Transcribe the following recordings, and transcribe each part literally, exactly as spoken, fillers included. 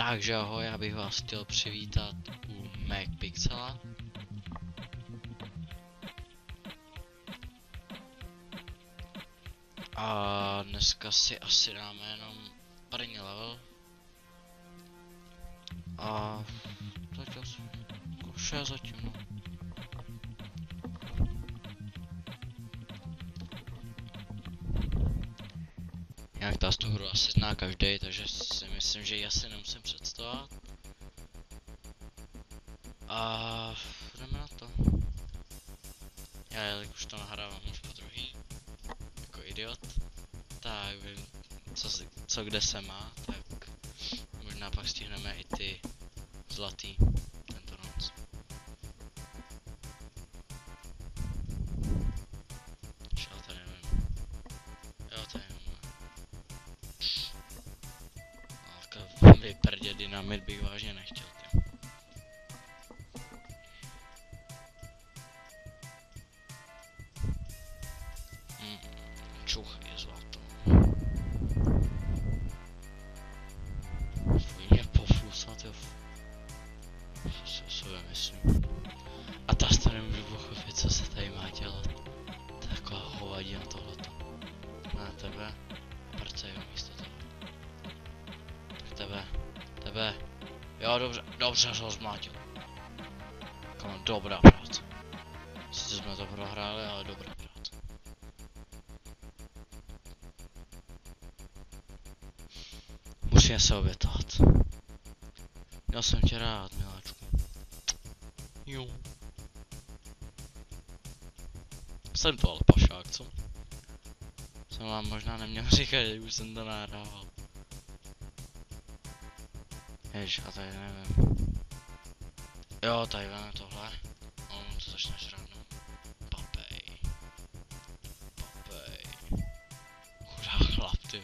Takže ahoj, já bych vás chtěl přivítat u MacPixela. A dneska si asi dáme jenom první level. A zatím vše zatím no. Jak ta z tu hru asi zná každý, takže si myslím, že ji asi nemusím představovat. A jdeme na to. Já jak už to nahrávám už po druhý, jako idiot, tak vím, co, co kde se má, tak možná pak stihneme i ty zlatý tento noc. Šel tady nevím. Jo, tady nevím. Ale vyprdě dynamit bych vážně nechtěl. Tě. Hmm, čuch je zlato. Fuj mě poflusat, jo. Co sobě myslím. A ta to nemůžu pochopit, co se tady má dělat. To je taková hovadina tohleto. Na tebe. Prce jo, místo toho. Tak tebe. Tebe. Jo, dobře, dobře ho zmátil. Kam dobrá práce. Sice jsme to prohráli, ale dobrá práce. Musíme se obětovat. Já jsem tě rád, miláčku. Jo. Jsem to ale pašák, co? Jsem vám možná neměl říkat, že už jsem to nahrával. Jež, a tady nevím. Jo, tady veme tohle. On to začne žrát, no. Papej. Papej. Chudá chlap, ty.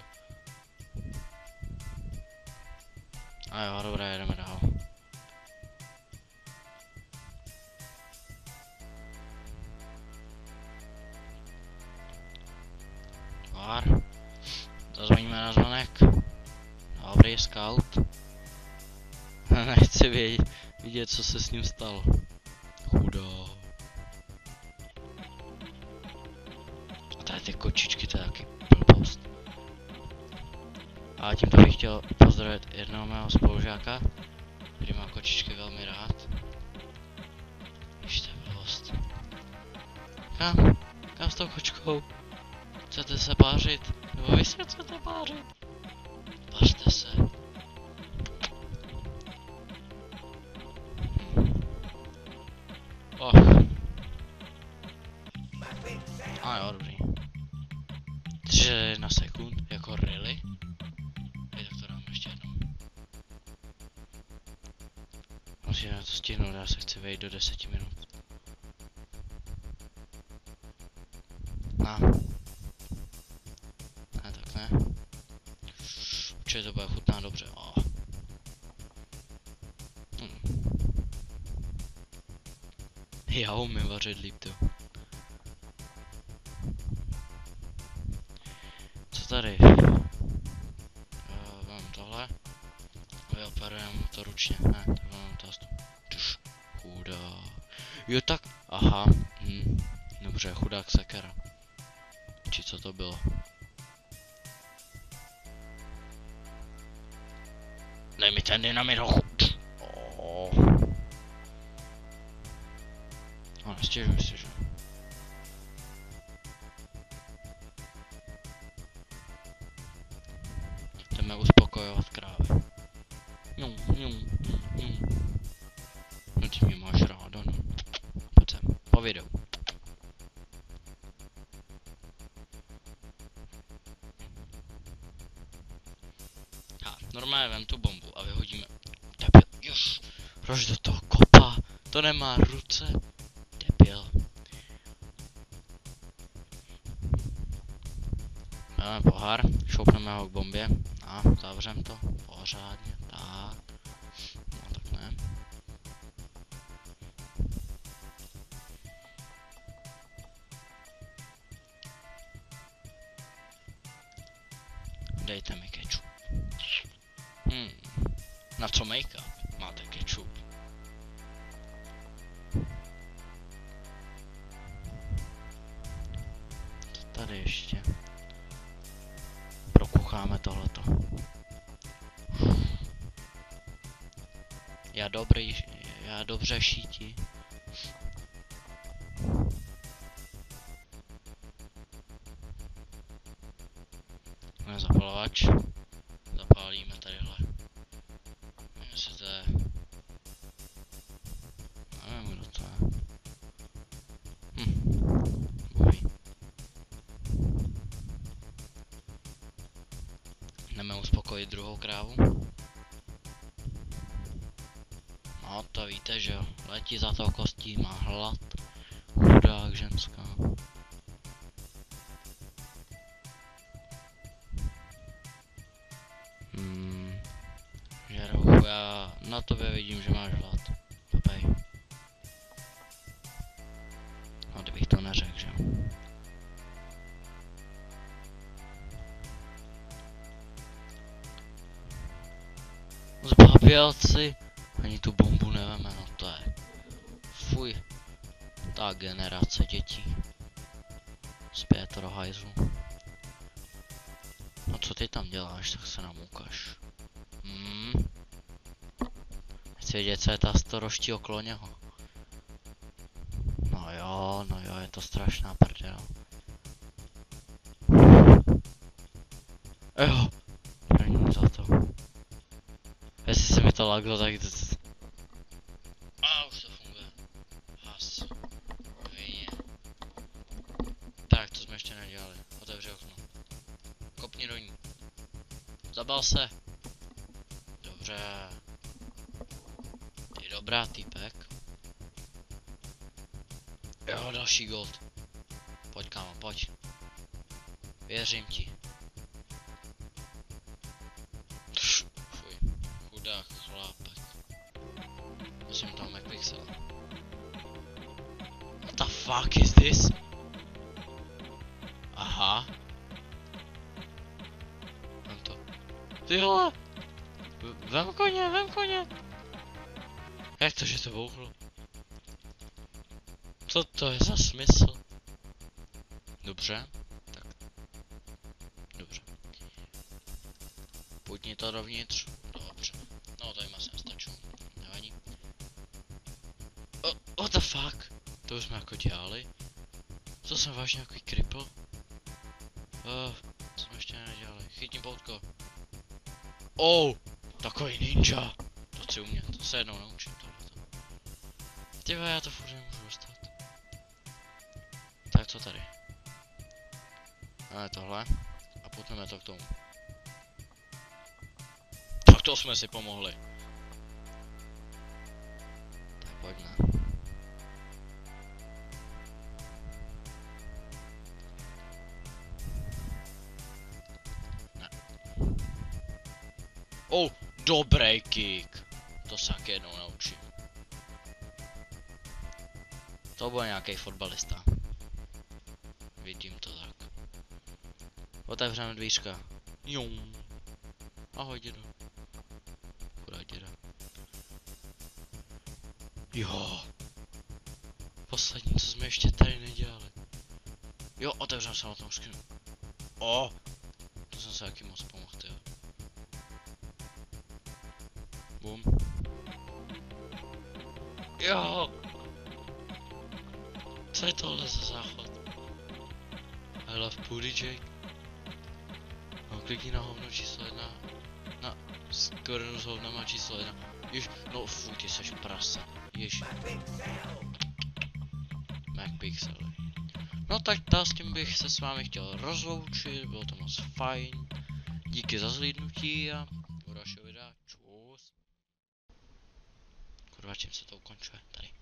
A jo, dobré, jedeme dál. Vár. Zazvoníme na zvonek. Dobrý, scout. Nechci vědět, vidět, co se s ním stalo. Chudá. A tady ty kočičky, to je taky blbost. A tímto bych chtěl pozdravit jednoho mého spolužáka, který má kočičky velmi rád. Víš, to je blbost. Kam? Kam s tou kočkou? Chcete se pářit? Nebo vy se chcete pářit? Pařte se. Oh. A jo, dobrý. tři na sekund, jako really? Je, tak to dám ještě jednou. Musíme to stihnout, já se chci vejít do deseti minut. A. Ne, tak ne. Určitě to bude chutná dobře. Oh. Hm. Já umím vařit líp, to. Co tady? Uh, mám tohle. Vyoperujeme to ručně. Ne, tak mám tastu. Tuž. Chudá. Jo tak. Aha. Hm. Dobře, chudák sekera. Či co to bylo? Dej mi ten dynamit ho chuť. Oh. No, nestěžuj si, že? Jdeme uspokojovat krávy. Jum, jum, jum. No ty mě máš ráda, no. Pojď sem, po videu. Ha, normálně vem tu bombu a vyhodíme. Debil, juž. Proč do toho kopa? To nemá ruce. Debil. Dáme pohár, šoupneme ho k bombě a zavřem to pořádně, tak. No tak ne. Dejte mi kečup. Hmm. Na co make-up? Máte kečup. Tady ještě. Prokucháme tohleto. Já dobrý, já dobře šítí. Zapalovač. Zapálíme tadyhle. Jestli to je... Nevím, kdo to je. Hm. Boví. Jdeme uspokojit druhou krávu. No to víte, že jo. Letí za to kostí, má hlad. Chudák ženská. Hmm. Žerouchu, já na tobě vidím, že máš hlad. Papej. No kdybych to neřekl, že jo. Zbabělci. Ani tu bombu neveme, no to je. Fuj. Ta generace dětí. Zpět do hajzlu. No co ty tam děláš, tak se nám ukaž. Hmm. Chci vědět, co je ta storoští okolo něho. No jo, no jo, je to strašná prdel. Jo. Není za to. Jestli se mi to laglo, tak to... A už to funguje. Has. Vině. Tak, to jsme ještě nedělali. Otevři okno. Kopni do ní. Zabal se. Dobře. Ty dobrá, týpek. Jo, další gold. Pojď, kámo, pojď. Věřím ti. Fuj. Chudák chlápek. Musím tam MacPixel. What the fuck is this? Aha. Vem to. Tyhle. Vem koně, vem koně. Jak to, že to bouchlo? Co to je za smysl? Dobře. Tak. Dobře. Putni to dovnitř. Dobře. No, tady jsem stačil. Nevadí. Oh, what the fuck? To už jsme jako dělali. Co jsem vážně jako kripl? Uh, co jsme ještě nedělali? Chytni poutko. Oh! Takový ninja! To chci umět, to se jednou naučím tohleto. Tyhle, já to furt nemůžu dostat. Tak co tady? Ale tohle. A putneme to k tomu. Tak to jsme si pomohli. Tak pojďme. Ne. Oh, dobrý kick. To se taky jednou naučím. To byl nějaký fotbalista. Vidím to tak. Otevřeme dvířka. Jum. Ahoj, dědo. Chudák děda. Jo. Poslední, co jsme ještě tady nedělali. Jo, otevřeme samotnou skřínu. O, to jsem se taky moc pomohl, jo. Bum. Jo. Co je tohle za záchod? I love booty Jake. No, klikni na hovno číslo jedna. Na skorenu s hovnama číslo jedna. Jež, no fuj, ty seš prase. Jež. MacPixel. No tak ta, s tím bych se s vámi chtěl rozloučit, bylo to moc fajn. Díky za zhlídnutí a u dalšího videa. Čus. Kurva, čím se to ukončuje? Tady.